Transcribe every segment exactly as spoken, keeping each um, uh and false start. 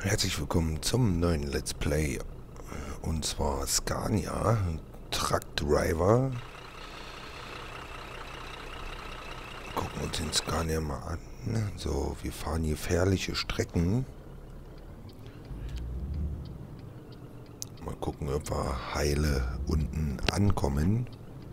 Herzlich willkommen zum neuen Let's Play. Und zwar Scania Truck Driver. Gucken uns den Scania mal an. So, wir fahren gefährliche Strecken. Mal gucken, ob wir heile unten ankommen.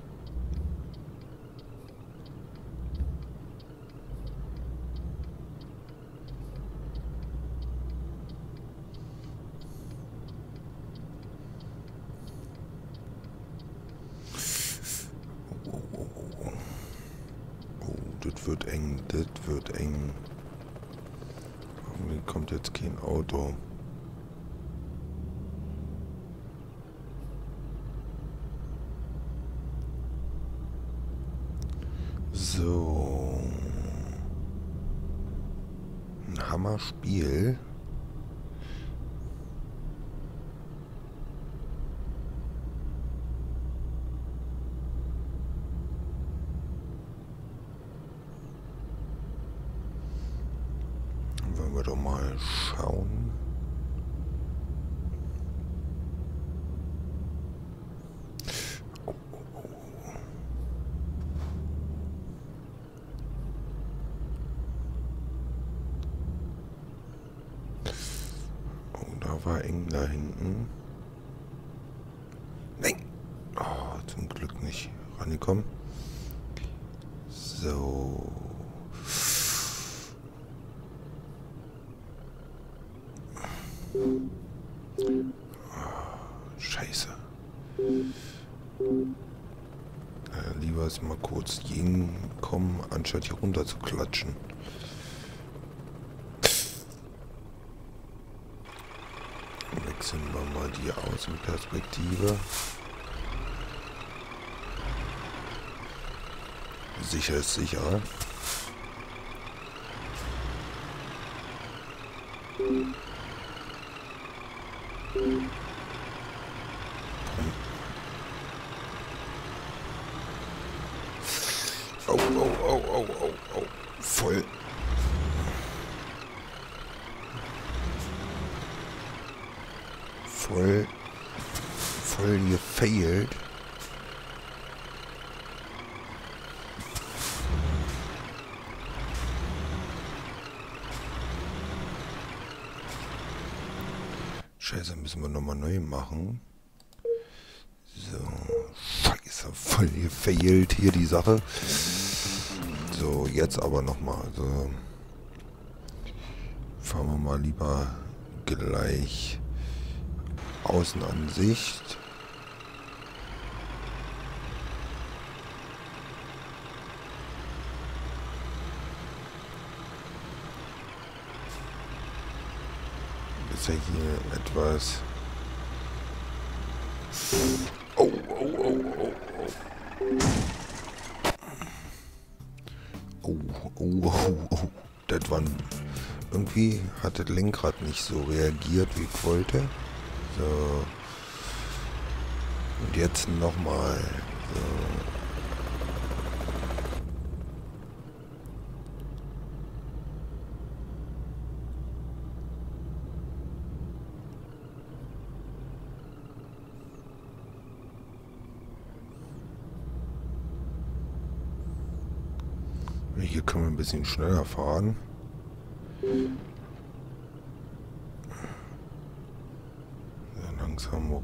Das wird eng, das wird eng. Irgendwie kommt jetzt kein Auto. So. Ein Hammerspiel. Wollen wir doch mal schauen. Oh, oh, oh. Oh, da war eng da hinten. Nein! Oh, zum Glück nicht rangekommen. So. Scheiße. Äh, lieber ist mal kurz gegenkommen, anstatt hier runter zu klatschen. Wechseln wir mal die Außenperspektive. Sicher ist sicher. Oh, oh, oh, oh, oh, oh. Voll. Voll. Voll gefailt. Scheiße, müssen wir nochmal neu machen. So. Scheiße, voll gefailt hier die Sache. So, jetzt aber nochmal. So. Fahren wir mal lieber gleich Außenansicht. Ist ja hier etwas. Oh, oh, oh, oh, oh. Oh, oh, oh, oh. Das war. Irgendwie hat das Lenkrad nicht so reagiert, wie ich wollte. So. Und jetzt nochmal. So. Hier können wir ein bisschen schneller fahren. Sehr langsam.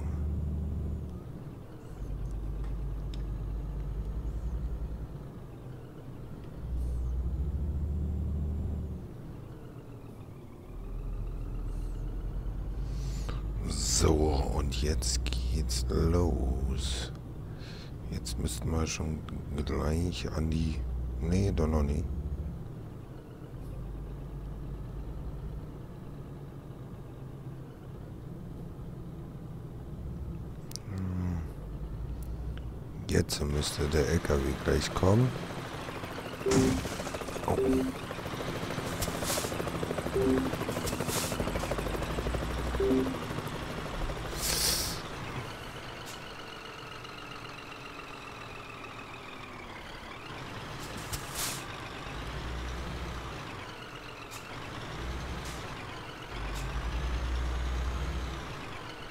So, und jetzt geht's los. Jetzt müssten wir schon gleich an die... Nee, doch noch nie. Jetzt müsste der L K W gleich kommen. Oh.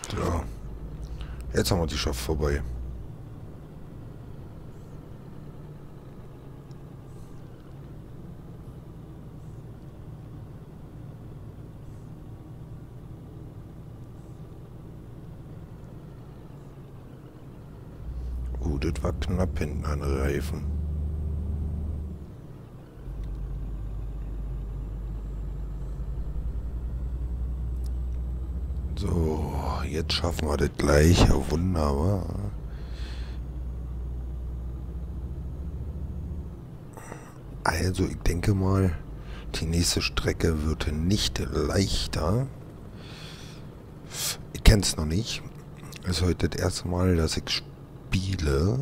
So. Jetzt haben wir die Schaft vorbei. Oh, das war knapp hinten an Reifen. So, jetzt schaffen wir das gleich. Ja, wunderbar. Also, ich denke mal, die nächste Strecke wird nicht leichter. Ich kenne es noch nicht. Es ist heute das erste Mal, dass ich spiele.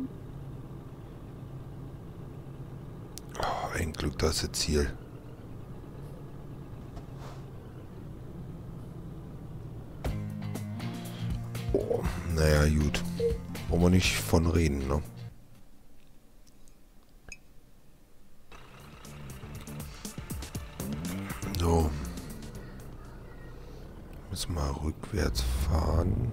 Oh, ein Glück, das ist das Ziel. Oh, naja, gut. Wollen wir nicht von reden, ne? So. Müssen wir rückwärts fahren.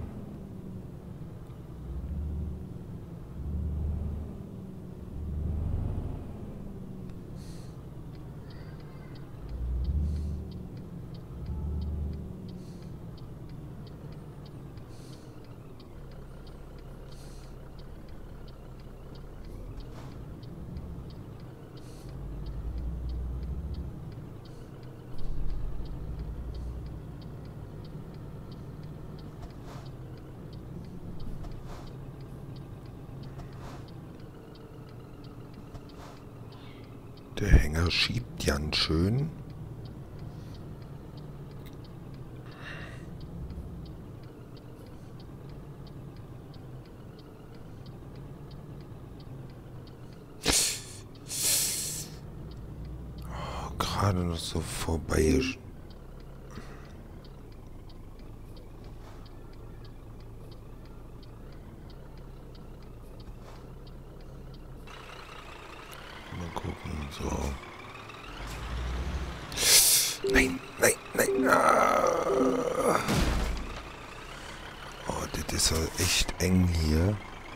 Der Hänger schiebt ganz schön. Oh, gerade noch so vorbei. Mal gucken, so. Nein, nein, nein. Ah. Oh, das ist ja echt eng hier.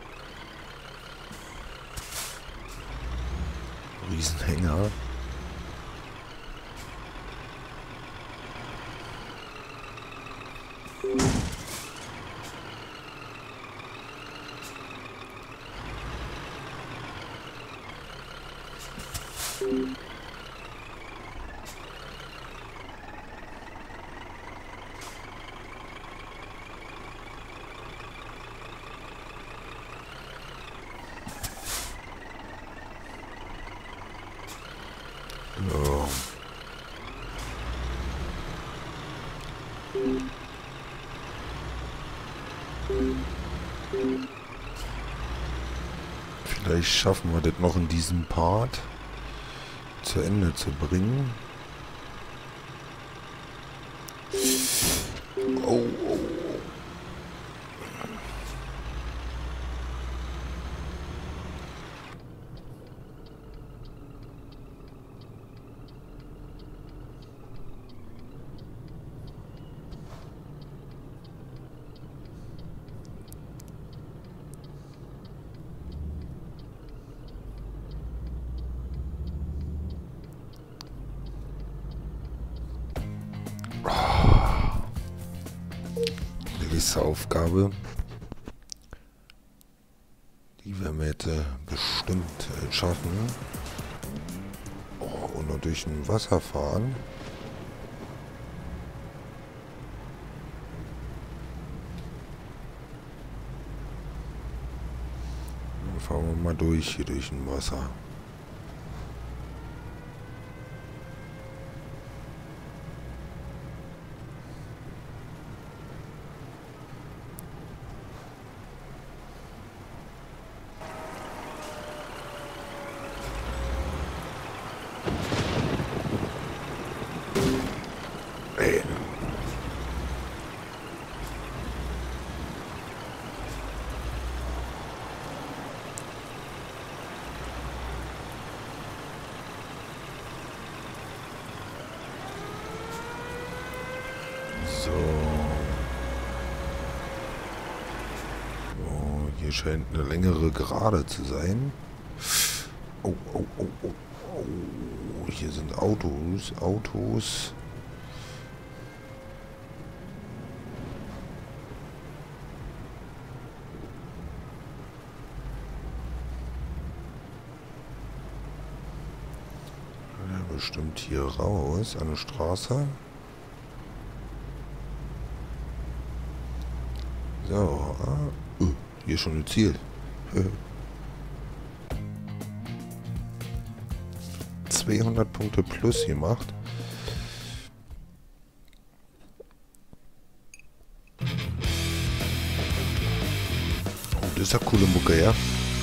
Riesenhänger. So. Vielleicht schaffen wir das noch in diesem Part zu Ende zu bringen. Oh, oh. Gewisse Aufgabe. Die werden wir jetzt äh, bestimmt äh, schaffen. Oh, und nur durch ein Wasser fahren. Dann fahren wir mal durch hier durch ein Wasser. Ey. So. scheint eine längere Gerade zu sein. Oh, oh, oh, oh, oh. Hier sind Autos, Autos. Ja, bestimmt hier raus an der Straße. So, ah, uh, hier schon ein Ziel. zweihundert Punkte plus gemacht. Oh, das ist ja coole Mucke, ja.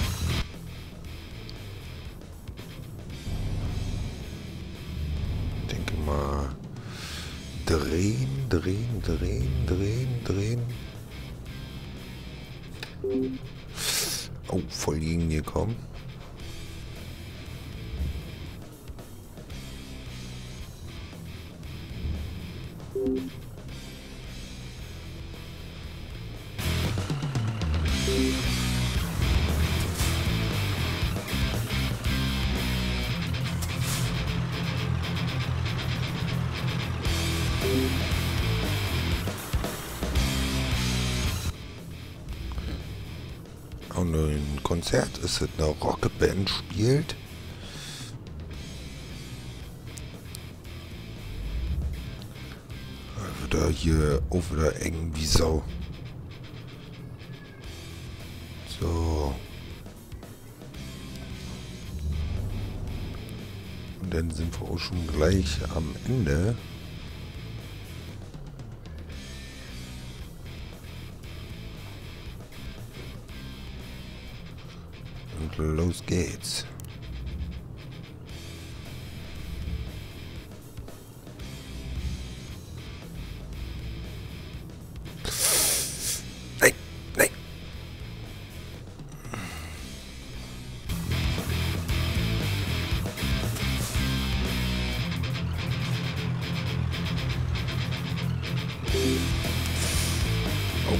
Ich denke mal, drehen, drehen, drehen, drehen, drehen. Oh, voll gegen gekommen. Und ein Konzert ist es, eine Rockband spielt. Wieder hier auch wieder eng wie Sau. So. Und dann sind wir auch schon gleich am Ende. Und los geht's. Nein, nein. Oh.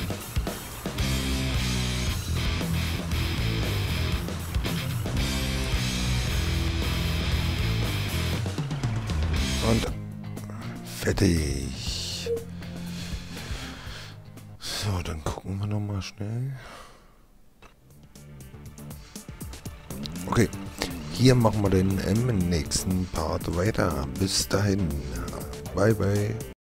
Und fertig. So, dann gucken wir noch mal schnell. Okay, hier machen wir den im nächsten Part weiter. Bis dahin. Bye, bye.